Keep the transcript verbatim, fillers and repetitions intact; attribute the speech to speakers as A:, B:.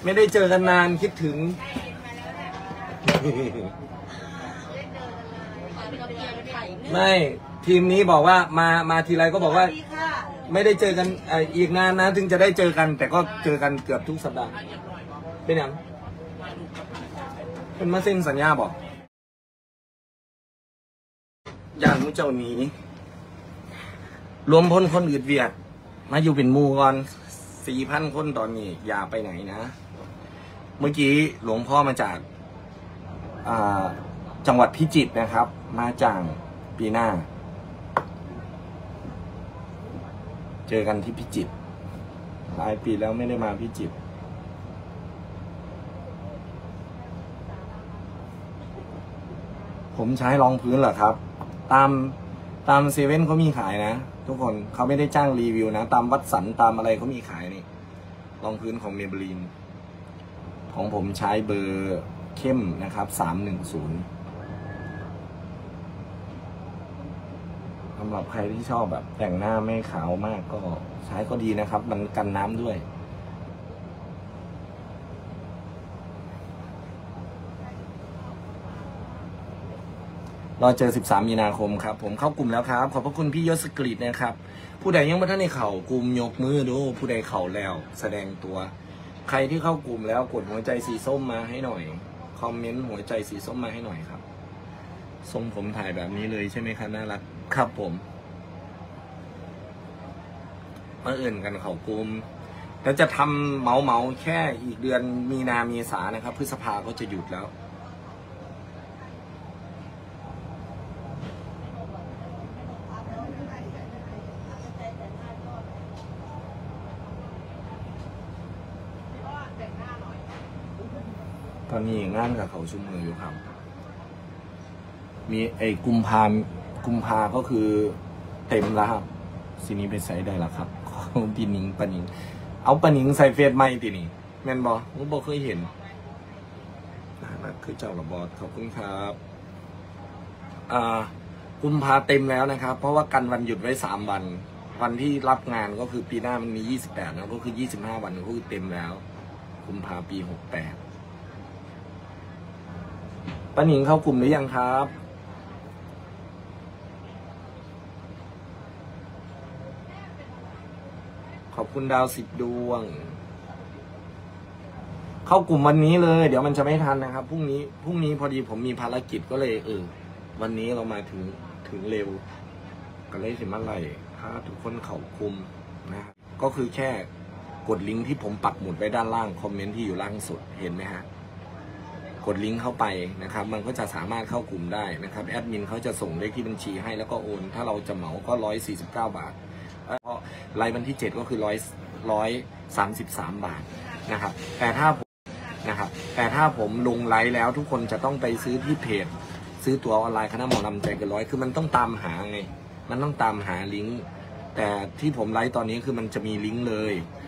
A: ไม่ได้เจอกันนานคิดถึงไม่ทีมนี้บอกว่ามามาทีไรก็บอกว่าไม่ได้เจอกันอีกนานนะถึงจะได้เจอกันแต่ก็เจอกันเกือบทุกสัปดาห์เป็นยังเป็นมาเซ็นสัญญาบอกอย่างมุเจ้านี้รวมพลคนอื่นเวียดมาอยู่เป็นมูก่อนสี่พันคนตอนนี้อย่าไปไหนนะเมื่อกี้หลวงพ่อมาจากจังหวัดพิจิตรนะครับมาจากปีหน้าเจอกันที่พิจิตรหลายปีแล้วไม่ได้มาพิจิตรผมใช้รองพื้นเหรอครับตามตามเซเว่นเขามีขายนะทุกคนเขาไม่ได้จ้างรีวิวนะตามวัดสันตามอะไรเขามีขายนี่รองพื้นของเมเบลีนของผมใช้เบอร์เข้มนะครับสามหนึ่งศูนย์สำหรับใครที่ชอบแบบแต่งหน้าไม่ขาวมากก็ใช้ก็ดีนะครับมันกันน้ำด้วยรอเจอสิบสามมีนาคมครับผมเข้ากลุ่มแล้วครับขอบพระคุณพี่ยศกฤษนะครับผู้ใดยังไม่ทันในเข่ากลุ่มยกมือดูผู้ใดเข่าแล้วแสดงตัวใครที่เข้ากลุ่มแล้วกดหัวใจสีส้มมาให้หน่อยคอมเมนต์หัวใจสีส้มมาให้หน่อยครับทรงผมถ่ายแบบนี้เลยใช่ไหมครับน่ารักครับผมมาเอื่นกันเข่ากลุ่มแล้วจะทำเมาเมาแค่อีกเดือนมีนาเมษานะครับพฤษภาก็จะหยุดแล้วตอนนี้งานกับเขาชุ่มมืออยู่ครับมีไอ้กุมภากุมภาก็คือเต็มแล้วครับซีนี้ไปใส่ได้แล้วครับปีนิงปนิงเอาปนิงใส่เฟซใหม่ทีนี้แม่นบอผมบอกเคยเห็นนั่นคือเจ้าระบอดขอบคุณครับอ่ากุมภาเต็มแล้วนะครับเพราะว่ากันวันหยุดไว้สามวันวันที่รับงานก็คือปีหน้ามันมียี่สิบแปดนะก็คือยี่สิบห้าวันก็คือเต็มแล้วกุมภาปีหกแปดป้าหนิงเข้ากลุ่มหรือยังครับขอบคุณดาวสิบดวงเข้ากลุ่มวันนี้เลยเดี๋ยวมันจะไม่ทันนะครับพรุ่งนี้พรุ่งนี้พอดีผมมีภารกิจก็เลยเออวันนี้เรามาถึงถึงเร็วก็เลยถึงเมื่อไหร่ถ้าทุกคนเข้ากลุ่มนะครับก็คือแค่กดลิงก์ที่ผมปักหมุดไว้ด้านล่างคอมเมนต์ที่อยู่ล่างสุดเห็นไหมฮะกดลิงก์เข้าไปนะครับมันก็จะสามารถเข้ากลุ่มได้นะครับแอดมินเขาจะส่งเลขที่บัญชีให้แล้วก็โอนถ้าเราจะเหมาก็ร้อยสี่สิบเก้าบาทเพราะรายวันที่เจ็ดก็คือร้อยร้อยสามสิบสามบาทนะครับแต่ถ้าผมนะครับแต่ถ้าผมลงไลฟ์แล้วทุกคนจะต้องไปซื้อที่เพจซื้อตั๋วออนไลน์คณะหมอลำใจเกินร้อยคือมันต้องตามหาไงมันต้องตามหาลิงก์แต่ที่ผมไลฟ์ตอนนี้คือมันจะมีลิงก์เลย